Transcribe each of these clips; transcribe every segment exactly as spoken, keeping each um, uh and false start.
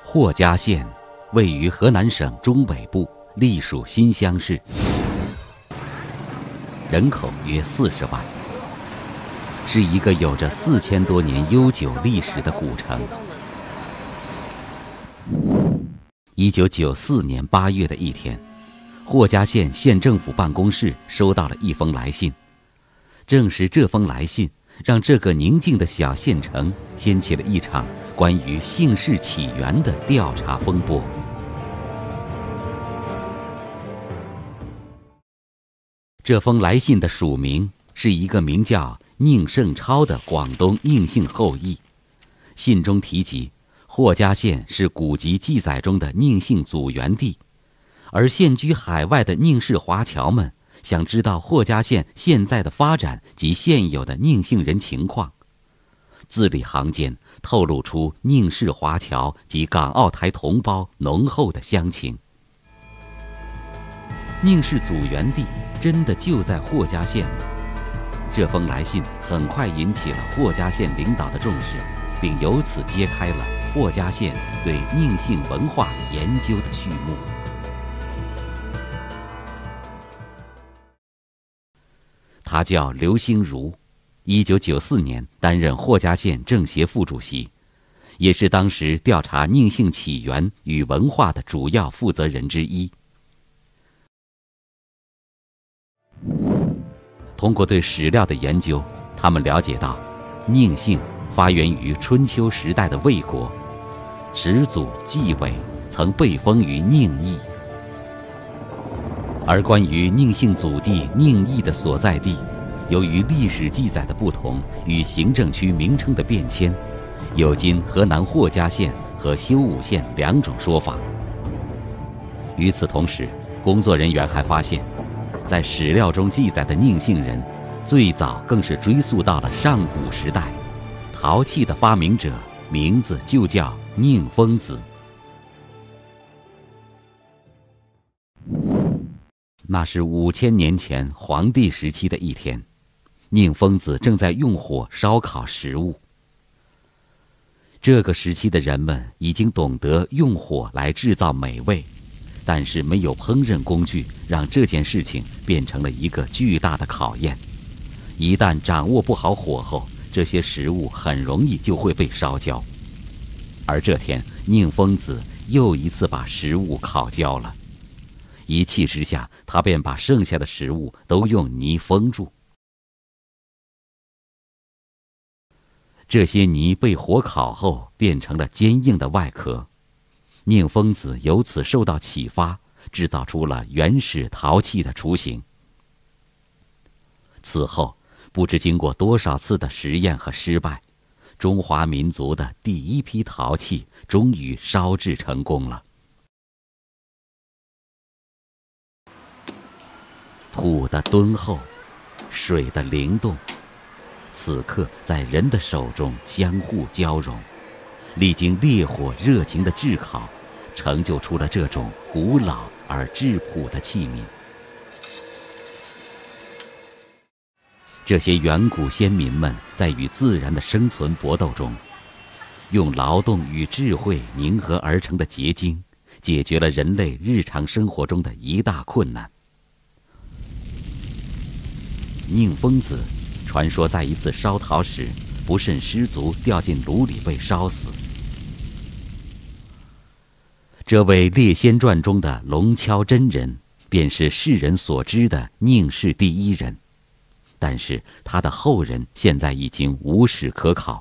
霍家县位于河南省中北部，隶属新乡市，人口约四十万，是一个有着四千多年悠久历史的古城。一九九四年八月的一天，霍家县县政府办公室收到了一封来信。正是这封来信，让这个宁静的小县城掀起了一场关于姓氏起源的调查风波。这封来信的署名是一个名叫宁胜超的广东宁姓后裔。信中提及，霍家县是古籍记载中的宁姓祖源地，而现居海外的宁氏华侨们想知道霍家县现在的发展及现有的宁姓人情况。字里行间透露出宁氏华侨及港澳台同胞浓厚的乡情。宁氏祖源地真的就在霍家县吗？这封来信很快引起了霍家县领导的重视，并由此揭开了霍家县对宁姓文化研究的序幕。他叫刘兴如，一九九四年担任霍家县政协副主席，也是当时调查宁姓起源与文化的主要负责人之一。通过对史料的研究，他们了解到，宁姓发源于春秋时代的魏国，始祖季伟曾被封于宁邑。而关于宁姓祖地宁邑的所在地，由于历史记载的不同与行政区名称的变迁，有今河南霍家县和修武县两种说法。与此同时，工作人员还发现，在史料中记载的宁姓人，最早更是追溯到了上古时代，陶器的发明者名字就叫宁疯子。那是五千年前黄帝时期的一天，宁疯子正在用火烧烤食物。这个时期的人们已经懂得用火来制造美味，但是没有烹饪工具，让这件事情变成了一个巨大的考验。一旦掌握不好火候，这些食物很容易就会被烧焦。而这天，宁疯子又一次把食物烤焦了。一气之下，他便把剩下的食物都用泥封住。这些泥被火烤后变成了坚硬的外壳。宁疯子由此受到启发，制造出了原始陶器的雏形。此后，不知经过多少次的实验和失败，中华民族的第一批陶器终于烧制成功了。土的敦厚，水的灵动，此刻在人的手中相互交融，历经烈火热情的炙烤，成就出了这种古老而质朴的器皿。这些远古先民们在与自然的生存搏斗中，用劳动与智慧凝合而成的结晶，解决了人类日常生活中的一大困难。宁疯子传说在一次烧陶时，不慎失足掉进炉里被烧死。这位《列仙传》中的龙敲真人，便是世人所知的宁氏第一人，但是他的后人现在已经无史可考。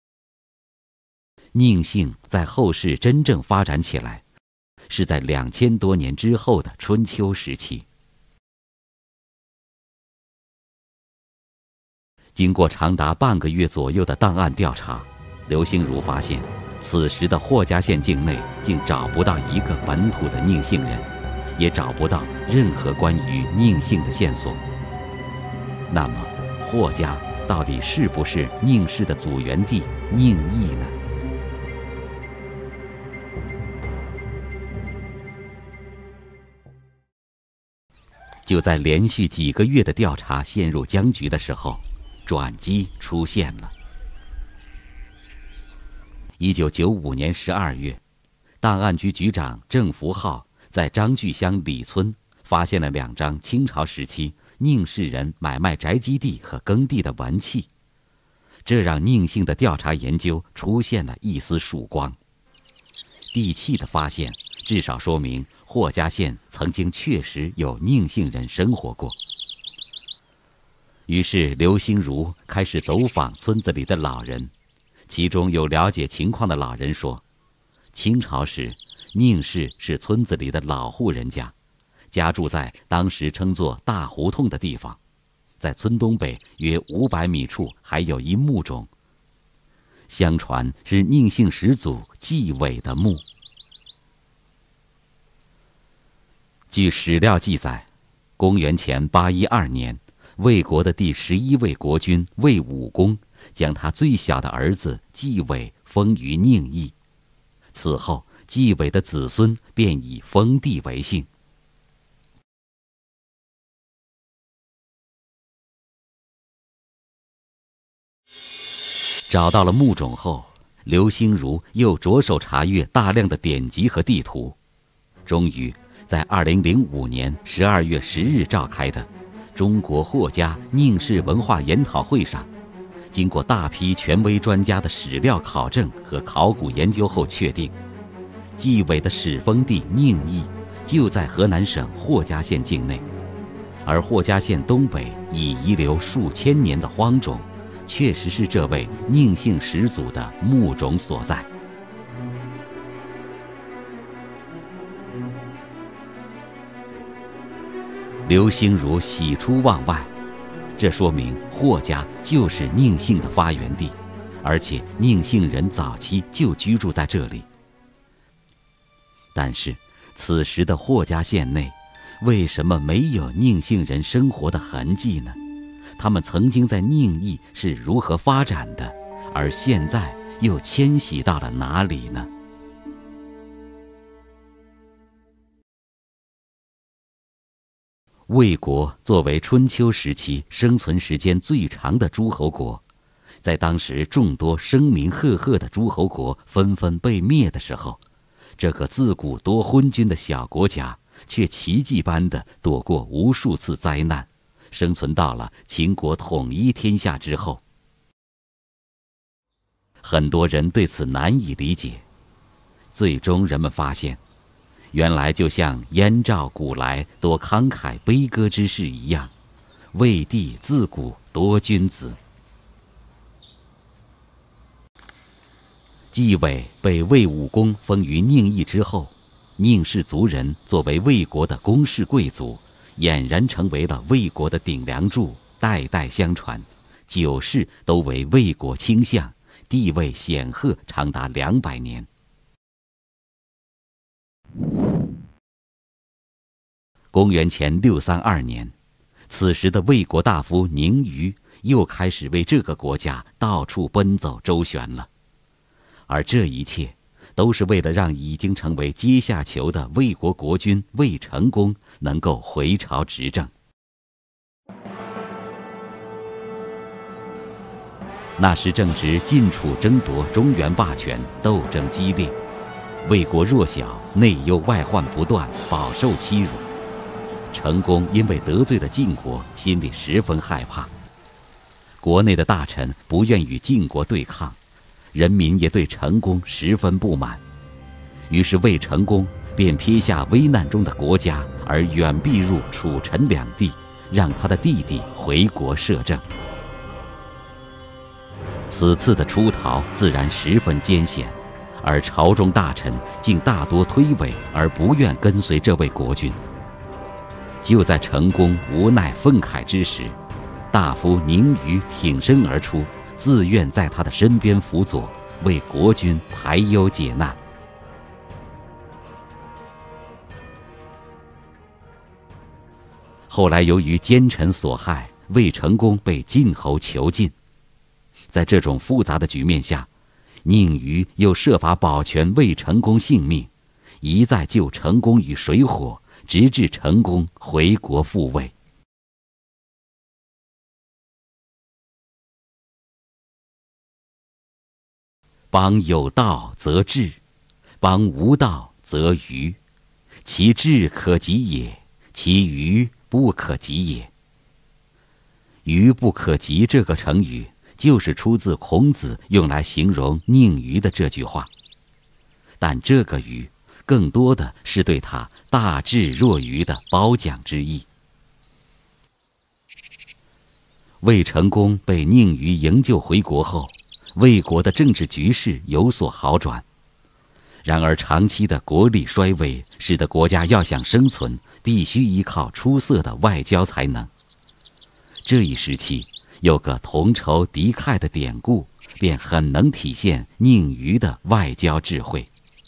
宁姓在后世真正发展起来，是在两千多年之后的春秋时期。经过长达半个月左右的档案调查，刘兴如发现，此时的霍家县境内竟找不到一个本土的宁姓人，也找不到任何关于宁姓的线索。那么，霍家到底是不是宁氏的祖源地宁邑呢？就在连续几个月的调查陷入僵局的时候，转机出现了。一九九五年十二月， 档案局局长郑福浩在张聚乡李村发现了两张清朝时期宁氏人买卖宅基地和耕地的文契，这让宁姓的调查研究出现了一丝曙光。地契的发现至少说明霍家县曾经确实有宁姓人生活过。于是刘兴如开始走访村子里的老人，其中有了解情况的老人说，清朝时宁氏是村子里的老户人家，家住在当时称作大胡同的地方，在村东北约五百米处还有一墓冢，相传是宁姓始祖纪伟的墓。据史料记载，公元前八一二年，魏国的第十一位国君魏武公将他最小的儿子纪伟封于宁邑，此后纪伟的子孙便以封地为姓。找到了墓冢后，刘兴如又着手查阅大量的典籍和地图，终于在二零零五年十二月十日召开的中国霍家宁氏文化研讨会上，经过大批权威专家的史料考证和考古研究后确定，纪伟的始封地宁邑就在河南省霍家县境内，而霍家县东北已遗留数千年的荒冢，确实是这位宁姓始祖的墓冢所在。刘兴如喜出望外，这说明霍家就是宁姓的发源地，而且宁姓人早期就居住在这里。但是此时的霍家县内为什么没有宁姓人生活的痕迹呢？他们曾经在宁邑是如何发展的，而现在又迁徙到了哪里呢？魏国作为春秋时期生存时间最长的诸侯国，在当时众多声名赫赫的诸侯国纷纷被灭的时候，这个自古多昏君的小国家却奇迹般地躲过无数次灾难，生存到了秦国统一天下之后。很多人对此难以理解，最终人们发现，原来就像燕赵古来多慷慨悲歌之士一样，魏帝自古多君子。纪伟被魏武公封于宁邑之后，宁氏族人作为魏国的公室贵族，俨然成为了魏国的顶梁柱，代代相传，九世都为魏国倾向，地位显赫长达两百年。公元前六三二年，此时的魏国大夫宁虞又开始为这个国家到处奔走周旋了，而这一切都是为了让已经成为阶下囚的魏国国君魏成功能够回朝执政。那时正值晋楚争夺中原霸权，斗争激烈，魏国弱小，内忧外患不断，饱受欺辱。成功因为得罪了晋国，心里十分害怕。国内的大臣不愿与晋国对抗，人民也对成功十分不满。于是魏成功便撇下危难中的国家，而远避入楚陈两地，让他的弟弟回国摄政。此次的出逃自然十分艰险，而朝中大臣竟大多推诿而不愿跟随这位国君。就在成功无奈愤慨之时，大夫宁虞挺身而出，自愿在他的身边辅佐，为国君排忧解难。后来由于奸臣所害，魏成功被晋侯囚禁。在这种复杂的局面下，宁虞又设法保全魏成功性命，一再救成功于水火，直至成功回国复位。邦有道则治， 邦无道则愚，其志可及也，其愚不可及也。愚不可及这个成语就是出自孔子用来形容宁愚的这句话，但这个愚更多的是对他大智若愚的褒奖之意。魏成功被宁愚营救回国后，魏国的政治局势有所好转。然而长期的国力衰微，使得国家要想生存，必须依靠出色的外交才能。这一时期有个同仇敌忾的典故，便很能体现宁愚的外交智慧。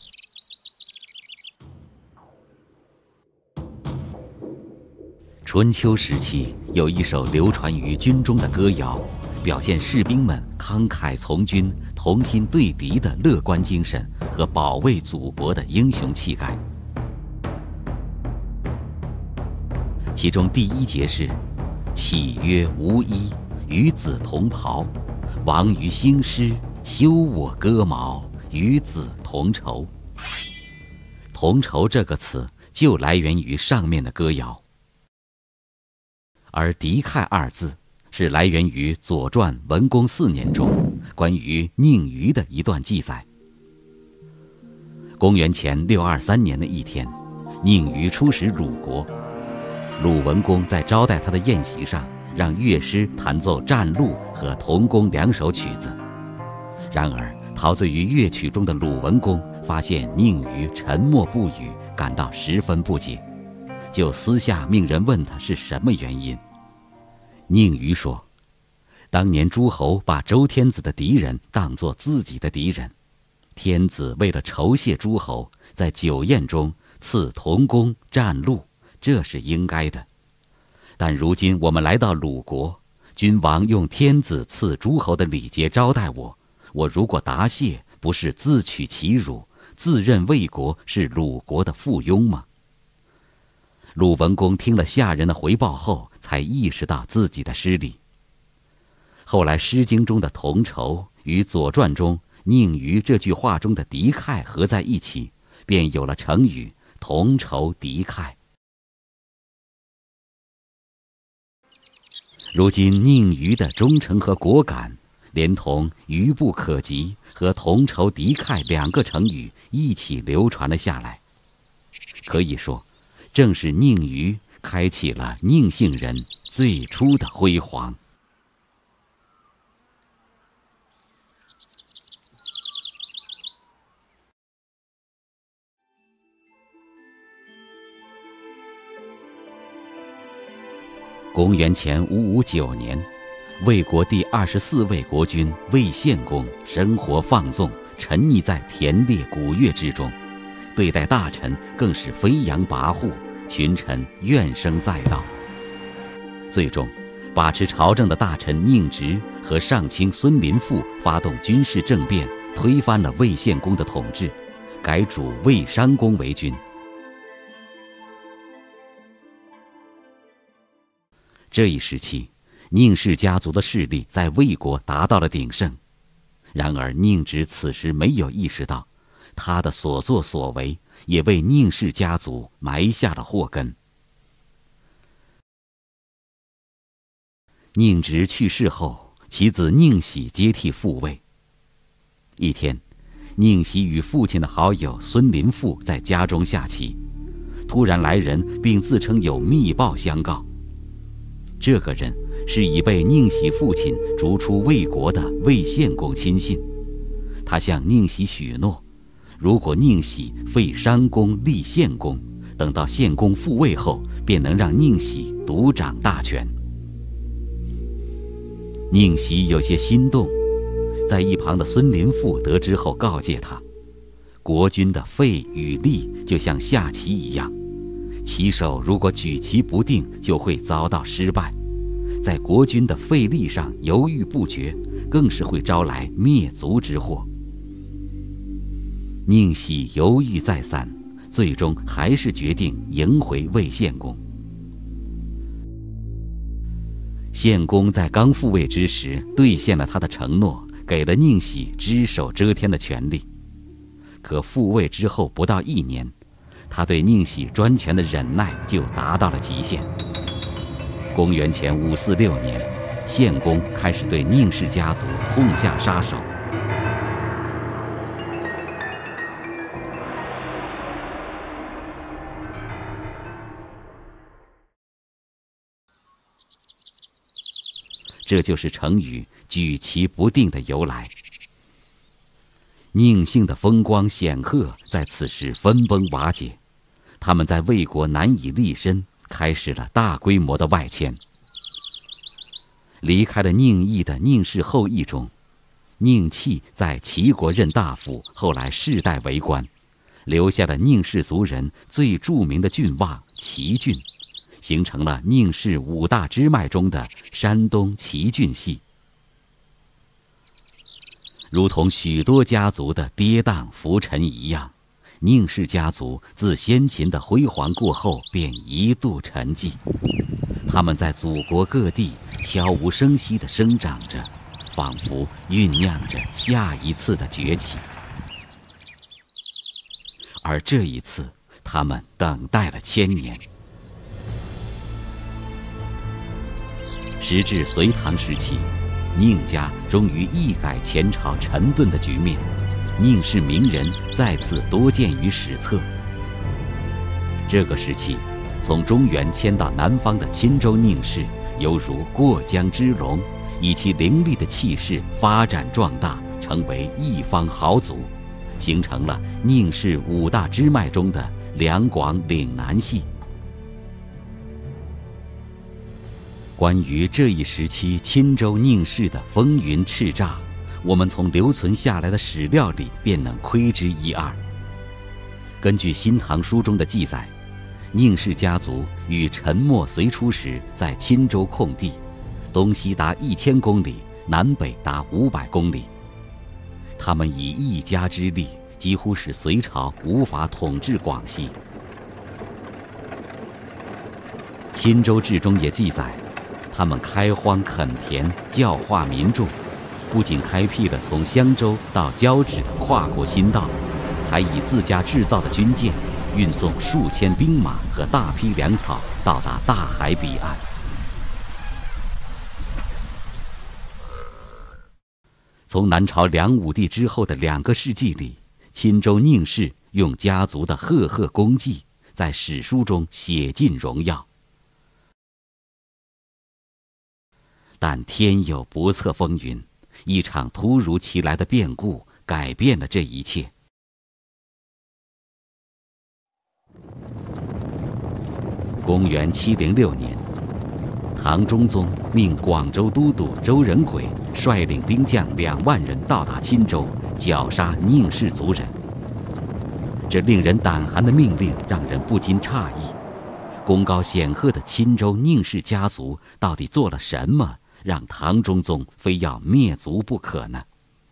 春秋时期有一首流传于军中的歌谣，表现士兵们慷慨从军、同心对敌的乐观精神和保卫祖国的英雄气概。其中第一节是：岂曰无衣，与子同袍，亡于兴师，休我戈矛，与子同仇。同仇这个词就来源于上面的歌谣。而敌忾二字是来源于《左传》文公四年中关于宁愚的一段记载。公元前六二三年的一天，宁愚出使鲁国，鲁文公在招待他的宴席上，让乐师弹奏战鹿和同工两首曲子。然而陶醉于乐曲中的鲁文公发现宁愚沉默不语，感到十分不解，就私下命人问他是什么原因。宁愚说，当年诸侯把周天子的敌人当作自己的敌人，天子为了酬谢诸侯，在酒宴中赐同工战鹿，这是应该的。但如今我们来到鲁国，君王用天子赐诸侯的礼节招待我，我如果答谢，不是自取其辱，自认魏国是鲁国的附庸吗？鲁文公听了下人的回报后，才意识到自己的失礼。后来《诗经》中的同仇与《左传》中宁愚这句话中的敌忾合在一起，便有了成语同仇敌忾。如今宁愚的忠诚和果敢，连同愚不可及和同仇敌忾两个成语一起流传了下来。可以说，正是宁愚开启了宁姓人最初的辉煌。公元前五五九年，魏国第二十四位国君魏献公生活放纵，沉溺在田猎古乐之中，对待大臣更是飞扬跋扈，群臣怨声载道。最终，把持朝政的大臣宁直和上卿孙林赋发动军事政变，推翻了魏献公的统治，改主魏商公为君。这一时期，宁氏家族的势力在魏国达到了鼎盛。然而宁直此时没有意识到，他的所作所为也为宁氏家族埋下了祸根。宁直去世后，其子宁喜接替父位。一天，宁喜与父亲的好友孙林赋在家中下棋，突然来人并自称有密报相告。这个人是已被宁喜父亲逐出魏国的魏献公亲信，他向宁喜许诺，如果宁喜废商公立献公，等到献公复位后，便能让宁喜独掌大权。宁喜有些心动，在一旁的孙林赋得知后告诫他，国君的废与立就像下棋一样，棋手如果举棋不定，就会遭到失败。在国君的废立上犹豫不决，更是会招来灭族之祸。宁喜犹豫再三，最终还是决定迎回魏献公。献公在刚复位之时兑现了他的承诺，给了宁喜只手遮天的权利。 可复位之后不到一年，他对宁喜专权的忍耐就达到了极限。公元前五四六年，献公开始对宁氏家族痛下杀手。这就是成语“举棋不定”的由来。宁姓的风光显赫在此时分崩瓦解，他们在魏国难以立身，开始了大规模的外迁。离开了宁邑的宁氏后裔中，宁戚在齐国任大夫，后来世代为官，留下了宁氏族人最著名的郡望齐郡，形成了宁氏五大支脉中的山东齐郡系。如同许多家族的跌宕浮沉一样，宁氏家族自先秦的辉煌过后便一度沉寂。他们在祖国各地悄无声息地生长着，仿佛酝酿着下一次的崛起。而这一次，他们等待了千年。时至隋唐时期，宁家终于一改前朝沉顿的局面，宁氏名人再次多见于史册。这个时期，从中原迁到南方的钦州宁氏，犹如过江之龙，以其凌厉的气势发展壮大，成为一方豪族，形成了宁氏五大支脉中的两广岭南系。关于这一时期钦州宁氏的风云叱咤，我们从留存下来的史料里便能窥之一二。根据《新唐书》中的记载，宁氏家族于陈末隋初时在钦州控地，东西达一千公里，南北达五百公里。他们以一家之力，几乎使隋朝无法统治广西。《钦州志》中也记载，他们开荒垦田，教化民众，不仅开辟了从襄州到交趾的跨国新道，还以自家制造的军舰运送数千兵马和大批粮草到达大海彼岸。从南朝梁武帝之后的两个世纪里，钦州宁氏用家族的赫赫功绩在史书中写尽荣耀。但天有不测风云，一场突如其来的变故改变了这一切。公元七零六年，唐中宗命广州都督周仁轨率领兵将两万人到达钦州，绞杀宁氏族人。这令人胆寒的命令让人不禁诧异：功高显赫的钦州宁氏家族到底做了什么，让唐中宗非要灭族不可呢？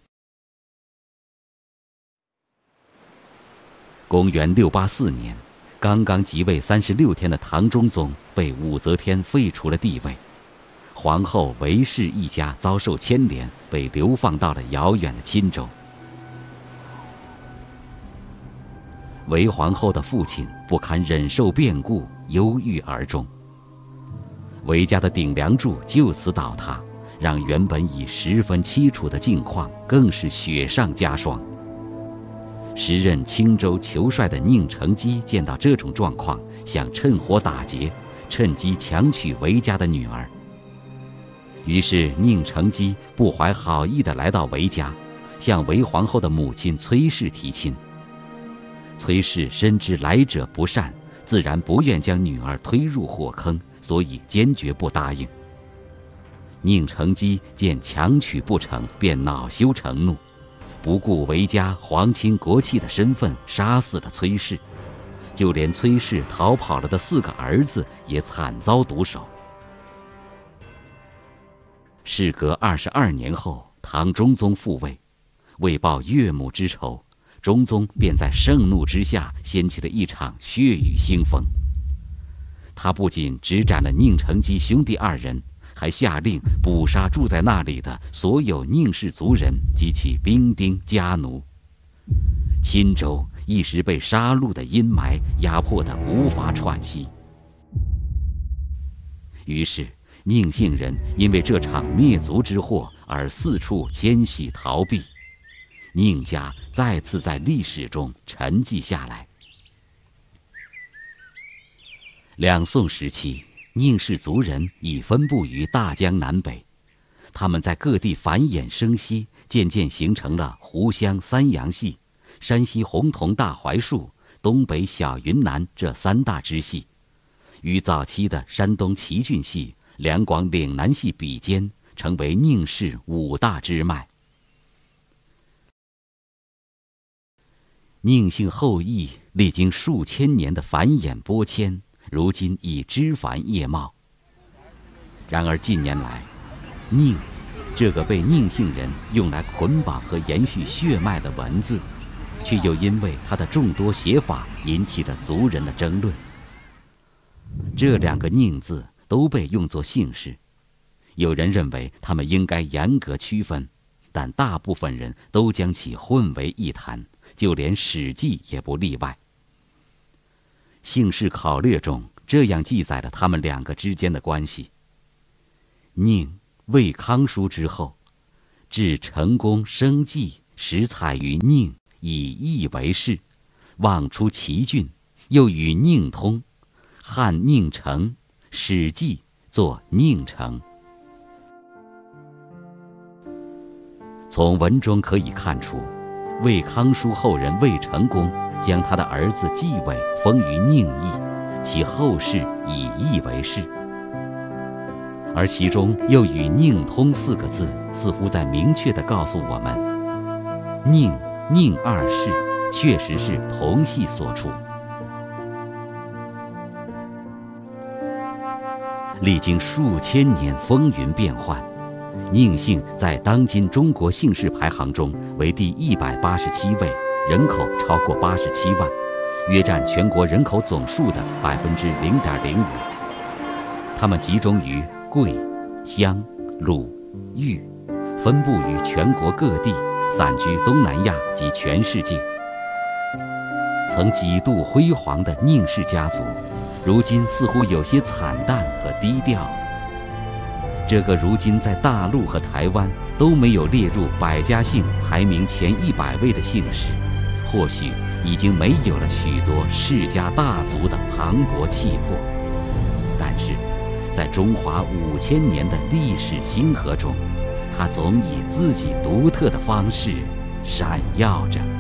公元六八四年，刚刚即位三十六天的唐中宗被武则天废除了帝位，皇后韦氏一家遭受牵连，被流放到了遥远的钦州。韦皇后的父亲不堪忍受变故，忧郁而终。韦家的顶梁柱就此倒塌，让原本已十分凄楚的境况更是雪上加霜。时任青州酋帅的宁成基见到这种状况，想趁火打劫，趁机强娶韦家的女儿。于是宁成基不怀好意地来到韦家，向韦皇后的母亲崔氏提亲。崔氏深知来者不善，自然不愿将女儿推入火坑，所以坚决不答应。宁成基见强娶不成，便恼羞成怒，不顾韦家皇亲国戚的身份，杀死了崔氏，就连崔氏逃跑了的四个儿子也惨遭毒手。事隔二十二年后，唐中宗复位，为报岳母之仇，中宗便在盛怒之下掀起了一场血雨腥风。他不仅只斩了宁成基兄弟二人，还下令捕杀住在那里的所有宁氏族人及其兵丁家奴。 钦州一时被杀戮的阴霾压迫得无法喘息。于是，宁姓人因为这场灭族之祸而四处迁徙逃避，宁家再次在历史中沉寂下来。两宋时期，宁氏族人已分布于大江南北，他们在各地繁衍生息，渐渐形成了湖湘三阳系、山西洪桐大槐树、东北小云南这三大支系，与早期的山东祁郡系、两广岭南系比肩，成为宁氏五大支脉。宁姓后裔历经数千年的繁衍播迁，如今已枝繁叶茂。然而近年来，宁这个被宁姓人用来捆绑和延续血脉的文字，却又因为它的众多写法引起了族人的争论。这两个宁字都被用作姓氏，有人认为他们应该严格区分，但大部分人都将其混为一谈，就连《史记》也不例外。《姓氏考略》中这样记载了他们两个之间的关系：宁魏康叔之后，至成公生祭，始采于宁，以义为氏，望出祁郡，又与宁通，汉宁城，《史记》作宁城。从文中可以看出，魏康叔后人魏成公将他的儿子纪伟封于宁邑，其后世以义为氏。而其中又与宁通四个字，似乎在明确地告诉我们，宁、宁二世确实是同系所处。历经数千年风云变幻，宁姓在当今中国姓氏排行中为第一百八十七位，人口超过八十七万，约占全国人口总数的百分之零点零五。他们集中于贵、湘、鲁、豫，分布于全国各地，散居东南亚及全世界。曾几度辉煌的宁氏家族，如今似乎有些惨淡和低调。这个如今在大陆和台湾都没有列入百家姓排名前一百位的姓氏，或许已经没有了许多世家大族的磅礴气魄，但是在中华五千年的历史星河中，它总以自己独特的方式闪耀着。